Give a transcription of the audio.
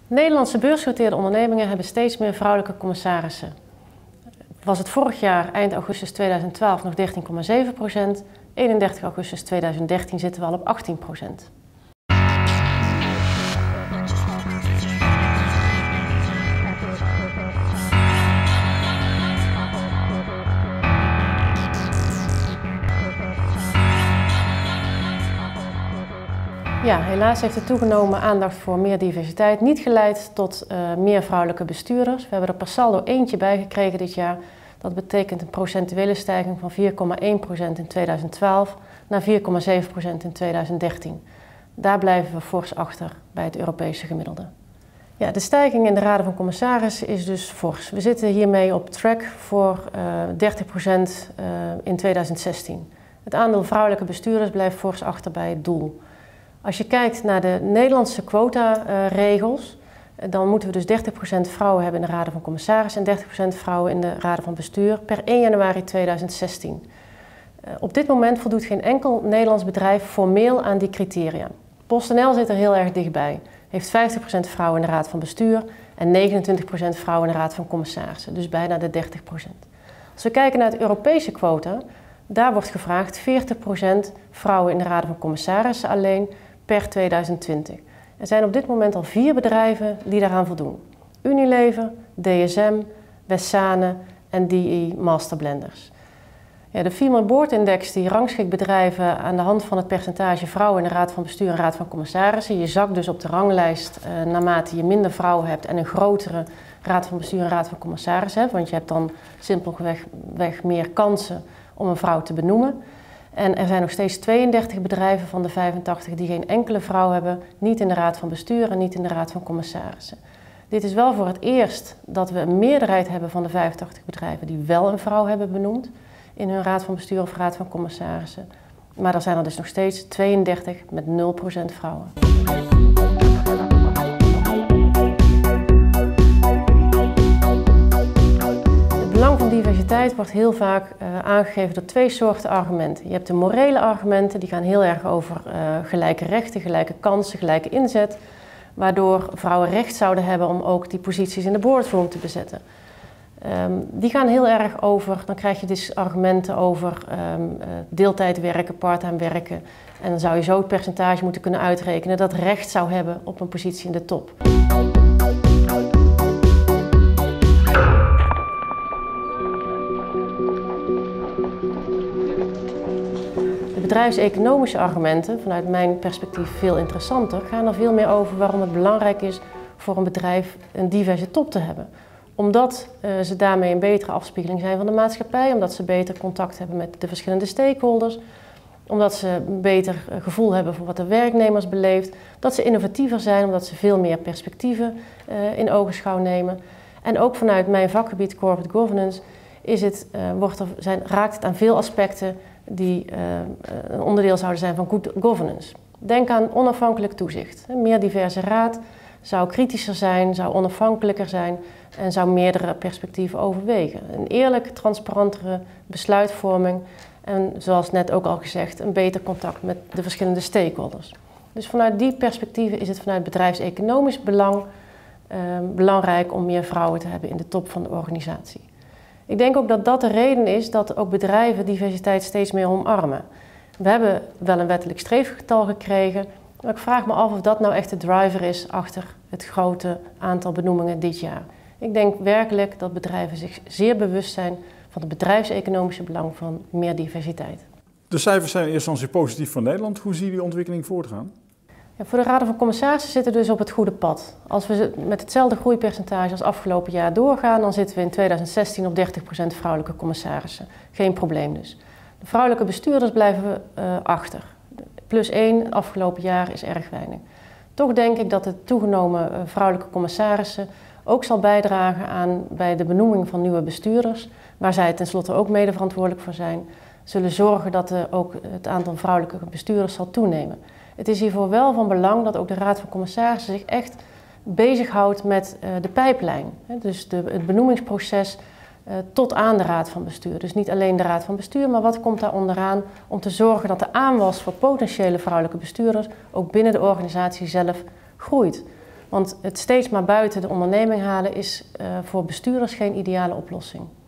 Nederlandse beursgenoteerde ondernemingen hebben steeds meer vrouwelijke commissarissen. Was het vorig jaar, eind augustus 2012, nog 13,7%. 31 augustus 2013 zitten we al op 18%. Ja, helaas heeft de toegenomen aandacht voor meer diversiteit niet geleid tot meer vrouwelijke bestuurders. We hebben er per saldo eentje bij gekregen dit jaar. Dat betekent een procentuele stijging van 4,1% in 2012 naar 4,7% in 2013. Daar blijven we fors achter bij het Europese gemiddelde. Ja, de stijging in de raden van commissarissen is dus fors. We zitten hiermee op track voor 30% in 2016. Het aandeel vrouwelijke bestuurders blijft fors achter bij het doel. Als je kijkt naar de Nederlandse quota-regels, dan moeten we dus 30% vrouwen hebben in de raden van commissarissen en 30% vrouwen in de raden van bestuur per 1 januari 2016. Op dit moment voldoet geen enkel Nederlands bedrijf formeel aan die criteria. PostNL zit er heel erg dichtbij, heeft 50% vrouwen in de raad van bestuur en 29% vrouwen in de raad van commissarissen, dus bijna de 30%. Als we kijken naar het Europese quota, daar wordt gevraagd 40% vrouwen in de raden van commissarissen alleen per 2020. Er zijn op dit moment al 4 bedrijven die daaraan voldoen. Unilever, DSM, Wessane en DE Masterblenders. Ja, de Female Board Index die rangschikt bedrijven aan de hand van het percentage vrouwen in de raad van bestuur en raad van commissarissen. Je zakt dus op de ranglijst naarmate je minder vrouwen hebt en een grotere raad van bestuur en raad van commissarissen hebt. Want je hebt dan simpelweg meer kansen om een vrouw te benoemen. En er zijn nog steeds 32 bedrijven van de 85 die geen enkele vrouw hebben, niet in de raad van bestuur en niet in de raad van commissarissen. Dit is wel voor het eerst dat we een meerderheid hebben van de 85 bedrijven die wel een vrouw hebben benoemd in hun raad van bestuur of raad van commissarissen. Maar er zijn er dus nog steeds 32 met 0% vrouwen. Het belang van diversiteit wordt heel vaak aangegeven door 2 soorten argumenten. Je hebt de morele argumenten, die gaan heel erg over gelijke rechten, gelijke kansen, gelijke inzet, waardoor vrouwen recht zouden hebben om ook die posities in de boardroom te bezetten. Die gaan heel erg over, dan krijg je dus argumenten over deeltijd werken, parttime werken. En dan zou je zo het percentage moeten kunnen uitrekenen dat recht zou hebben op een positie in de top. De bedrijfseconomische argumenten, vanuit mijn perspectief veel interessanter, gaan er veel meer over waarom het belangrijk is voor een bedrijf een diverse top te hebben. Omdat ze daarmee een betere afspiegeling zijn van de maatschappij, omdat ze beter contact hebben met de verschillende stakeholders, omdat ze een beter gevoel hebben voor wat de werknemers beleeft, dat ze innovatiever zijn, omdat ze veel meer perspectieven in ogenschouw nemen. En ook vanuit mijn vakgebied Corporate Governance raakt het aan veel aspecten die een onderdeel zouden zijn van good governance. Denk aan onafhankelijk toezicht. Een meer diverse raad zou kritischer zijn, zou onafhankelijker zijn en zou meerdere perspectieven overwegen. Een eerlijk, transparantere besluitvorming en, zoals net ook al gezegd, een beter contact met de verschillende stakeholders. Dus vanuit die perspectieven is het vanuit bedrijfseconomisch belang belangrijk om meer vrouwen te hebben in de top van de organisatie. Ik denk ook dat dat de reden is dat ook bedrijven diversiteit steeds meer omarmen. We hebben wel een wettelijk streefgetal gekregen, maar ik vraag me af of dat nou echt de driver is achter het grote aantal benoemingen dit jaar. Ik denk werkelijk dat bedrijven zich zeer bewust zijn van het bedrijfseconomische belang van meer diversiteit. De cijfers zijn in eerste instantie positief voor Nederland. Hoe zie je die ontwikkeling voortgaan? Ja, voor de raden van commissarissen zitten we dus op het goede pad. Als we met hetzelfde groeipercentage als afgelopen jaar doorgaan, dan zitten we in 2016 op 30% vrouwelijke commissarissen. Geen probleem dus. De vrouwelijke bestuurders blijven we achter. +1 afgelopen jaar is erg weinig. Toch denk ik dat de toegenomen vrouwelijke commissarissen ook zal bijdragen aan bij de benoeming van nieuwe bestuurders, waar zij tenslotte ook mede verantwoordelijk voor zijn, zullen zorgen dat ook het aantal vrouwelijke bestuurders zal toenemen. Het is hiervoor wel van belang dat ook de Raad van Commissarissen zich echt bezighoudt met de pijplijn. Dus het benoemingsproces tot aan de Raad van Bestuur. Dus niet alleen de Raad van Bestuur, maar wat komt daar onderaan om te zorgen dat de aanwas voor potentiële vrouwelijke bestuurders ook binnen de organisatie zelf groeit. Want het steeds maar buiten de onderneming halen is voor bestuurders geen ideale oplossing.